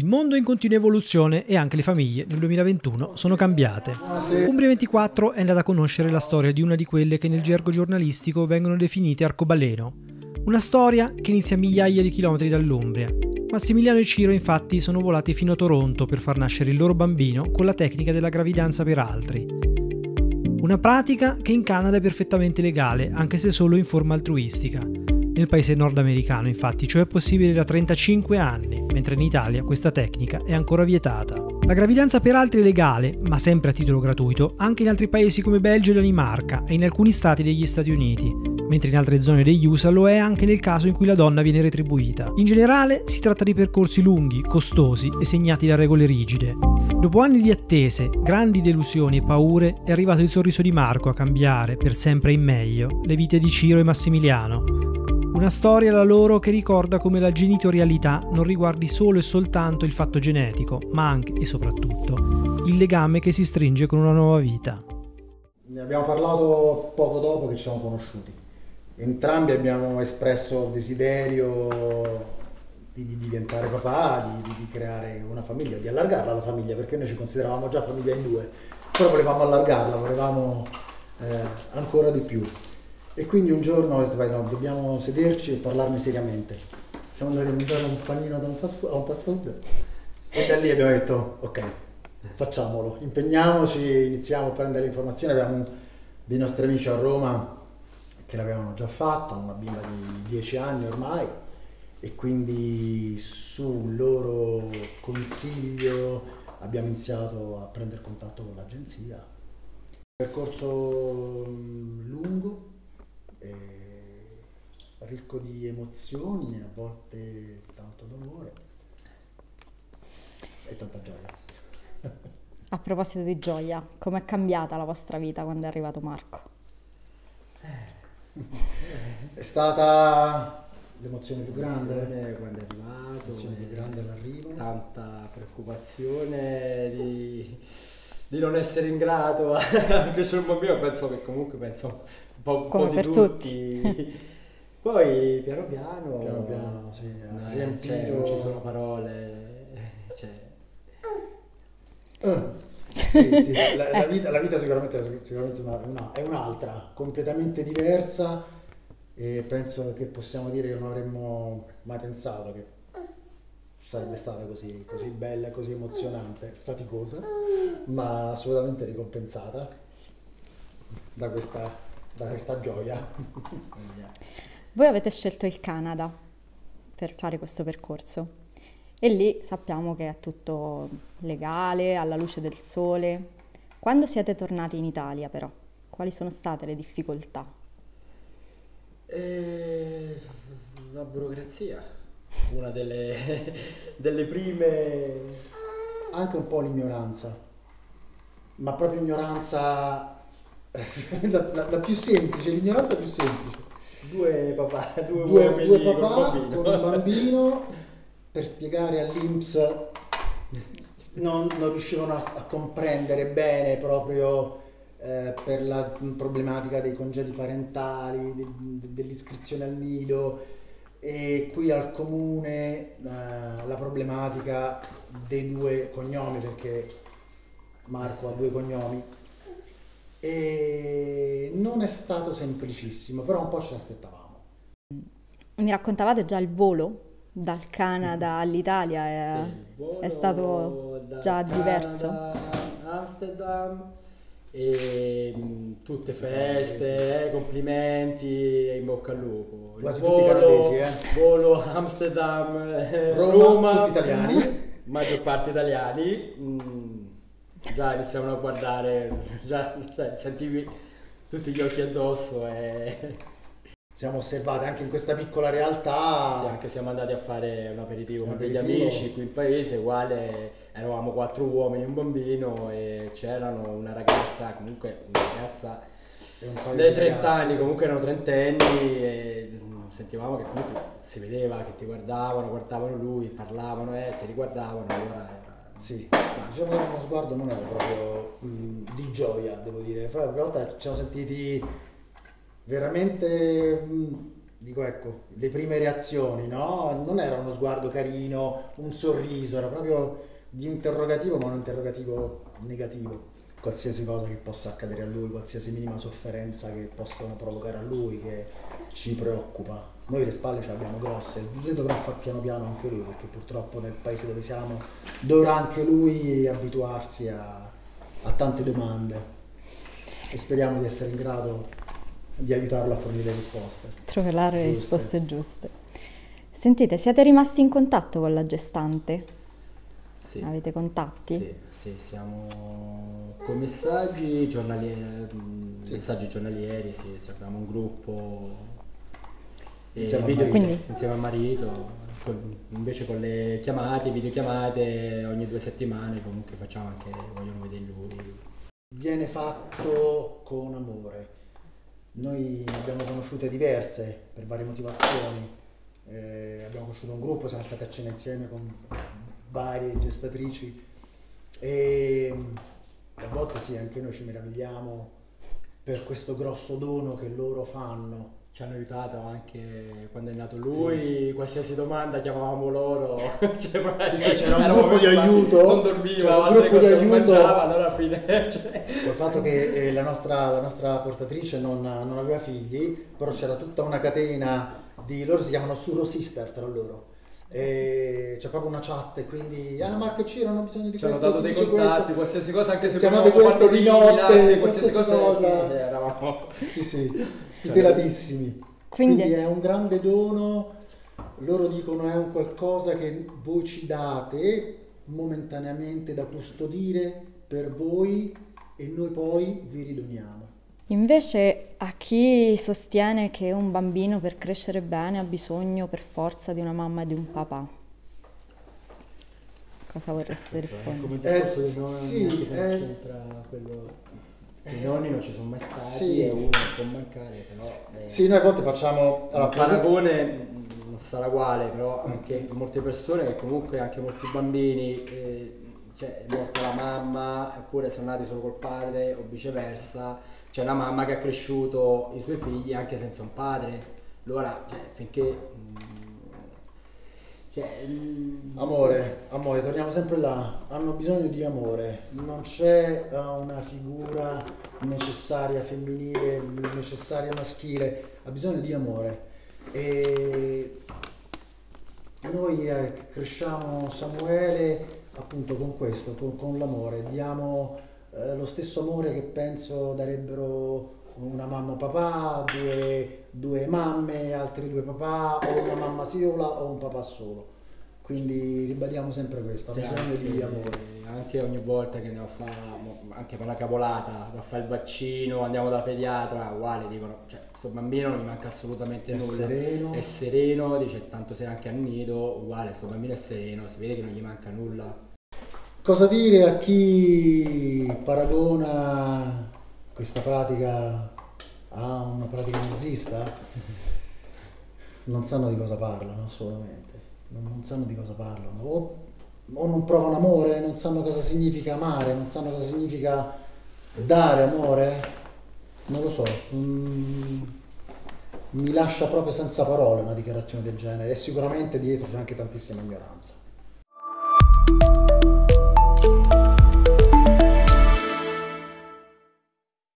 Il mondo è in continua evoluzione e anche le famiglie nel 2021 sono cambiate. Umbria 24 è andata a conoscere la storia di una di quelle che nel gergo giornalistico vengono definite arcobaleno. Una storia che inizia a migliaia di chilometri dall'Umbria. Massimiliano e Ciro infatti sono volati fino a Toronto per far nascere il loro bambino con la tecnica della gravidanza per altri. Una pratica che in Canada è perfettamente legale, anche se solo in forma altruistica. Nel paese nordamericano, infatti, ciò è possibile da 35 anni, mentre in Italia questa tecnica è ancora vietata. La gravidanza per altri è legale, ma sempre a titolo gratuito, anche in altri paesi come Belgio e Danimarca e in alcuni stati degli Stati Uniti, mentre in altre zone degli USA lo è anche nel caso in cui la donna viene retribuita. In generale si tratta di percorsi lunghi, costosi e segnati da regole rigide. Dopo anni di attese, grandi delusioni e paure, è arrivato il sorriso di Marco a cambiare, per sempre in meglio, le vite di Ciro e Massimiliano. Una storia la loro che ricorda come la genitorialità non riguardi solo e soltanto il fatto genetico, ma anche e soprattutto il legame che si stringe con una nuova vita. Ne abbiamo parlato poco dopo che ci siamo conosciuti. Entrambi abbiamo espresso il desiderio di diventare papà, di creare una famiglia, di allargarla la famiglia, perché noi ci consideravamo già famiglia in due, però volevamo allargarla, volevamo ancora di più. E quindi un giorno ho detto, vai, no, dobbiamo sederci e parlarne seriamente. Siamo andati a mangiare un panino da un fast food e da lì abbiamo detto, ok, facciamolo, impegniamoci, iniziamo a prendere le informazioni. Abbiamo dei nostri amici a Roma che l'avevano già fatto, una bimba di 10 anni ormai, e quindi sul loro consiglio abbiamo iniziato a prendere contatto con l'agenzia. Percorso lungo, ricco di emozioni, a volte tanto dolore e tanta gioia. A proposito di gioia, com'è cambiata la vostra vita quando è arrivato Marco? È stata l'emozione più grande quando è arrivato, l'emozione più grande all'arrivo, tanta preoccupazione di non essere in grado a crescere un bambino. Penso un po' di per tutti. Poi piano piano sì, cioè, non ci sono parole, cioè. Sì, la vita sicuramente è un'altra, completamente diversa, e penso che possiamo dire che non avremmo mai pensato che sarebbe stata così bella, così emozionante, faticosa, ma assolutamente ricompensata da questa gioia. Voi avete scelto il Canada per fare questo percorso e lì sappiamo che è tutto legale, alla luce del sole. Quando siete tornati in Italia però, quali sono state le difficoltà? La burocrazia, una delle prime. Anche un po' l'ignoranza, ma proprio ignoranza la più semplice, l'ignoranza più semplice. Due papà con un bambino, per spiegare all'INPS non riuscivano a comprendere bene proprio per la problematica dei congedi parentali, dell'iscrizione al nido, e qui al comune la problematica dei due cognomi, perché Marco ha due cognomi, e non è stato semplicissimo, però un po' ce l'aspettavamo. Mi raccontavate già il volo dal Canada all'Italia, è stato già diverso? Amsterdam, e tutte feste, complimenti, in bocca al lupo. Quasi tutti canadesi, Volo Amsterdam, Roma, tutti italiani. Maggior parte italiani. Già iniziavano a guardare, cioè, sentivi tutti gli occhi addosso e. Siamo osservati anche in questa piccola realtà. Sì, anche siamo andati a fare un aperitivo con degli amici qui in paese, uguale, eravamo 4 uomini e un bambino, e c'erano una ragazza, comunque una ragazza dei 30 anni, comunque erano trentenni, e sentivamo che comunque si vedeva che ti guardavano lui, parlavano, ti riguardavano, allora. Sì, diciamo che uno sguardo non era proprio di gioia, devo dire. Per una volta ci siamo sentiti veramente dico ecco, le prime reazioni, no? Non era uno sguardo carino, un sorriso, era proprio di interrogativo, ma un interrogativo negativo. Qualsiasi cosa che possa accadere a lui, qualsiasi minima sofferenza che possano provocare a lui, che ci preoccupa. Noi le spalle ce le abbiamo grosse, le dovrà far piano piano anche lui, perché purtroppo nel paese dove siamo dovrà anche lui abituarsi a tante domande e speriamo di essere in grado di aiutarlo a fornire risposte. Trovare le risposte giuste. Sentite, siete rimasti in contatto con la gestante? Sì. Avete contatti? Sì, siamo con messaggi giornalieri, sì, abbiamo un gruppo insieme al marito, invece con le chiamate, videochiamate ogni 2 settimane comunque facciamo anche, vogliono vedere lui. Viene fatto con amore. Noi ne abbiamo conosciute diverse per varie motivazioni, abbiamo conosciuto un gruppo, siamo stati a cena insieme con varie gestatrici e a volte sì, anche noi ci meravigliamo per questo grosso dono che loro fanno. Ci hanno aiutato anche quando è nato lui, sì. Qualsiasi domanda chiamavamo loro. Sì, c'era un gruppo di aiuto, non dormiva, altre cose non mangiava, allora alla fine... Col fatto che la nostra portatrice non aveva figli, però c'era tutta una catena di... loro si chiamano Surro Sister tra loro. E c'è proprio una chat e quindi Marco e Ciro hanno bisogno di questo, ci hanno dato dei contatti, qualsiasi cosa, anche se chiamate questo di notte, qualsiasi cosa. Sì, eravamo... Sì, tutelatissimi. Quindi è un grande dono, loro dicono è un qualcosa che voi ci date momentaneamente da custodire per voi e noi poi vi ridoniamo. Invece a chi sostiene che un bambino per crescere bene ha bisogno per forza di una mamma e di un papà, cosa vorreste rispondere? Come il discorso dei nonni, c'entra quello... I nonni non ci sono mai stati, sì. E uno può mancare, però... Sì, noi a volte facciamo... Il paragone non sarà uguale, però anche molte persone, che comunque anche molti bambini, cioè è morta la mamma, oppure sono nati solo col padre, o viceversa, c'è una mamma che ha cresciuto i suoi figli anche senza un padre, allora, cioè, finché... Amore, torniamo sempre là, hanno bisogno di amore, non c'è una figura necessaria femminile, necessaria maschile, ha bisogno di amore e noi cresciamo Samuele appunto con questo, con l'amore, diamo lo stesso amore che penso darebbero una mamma o papà, due mamme, altri 2 papà, o una mamma sola o un papà solo. Quindi ribadiamo sempre questo, ha bisogno di amore. Anche ogni volta che andiamo a fare, anche per una cavolata, a fare il vaccino, andiamo dalla pediatra, uguale, dicono, cioè questo bambino non gli manca assolutamente nulla. È sereno, dice tanto sei anche al nido, uguale, questo bambino è sereno, si vede che non gli manca nulla. Cosa dire a chi paragona questa pratica a una pratica nazista? Non sanno di cosa parlano assolutamente, non sanno di cosa parlano, o non provano amore, non sanno cosa significa amare, non sanno cosa significa dare amore, non lo so, mi lascia proprio senza parole una dichiarazione del genere e sicuramente dietro c'è anche tantissima ignoranza.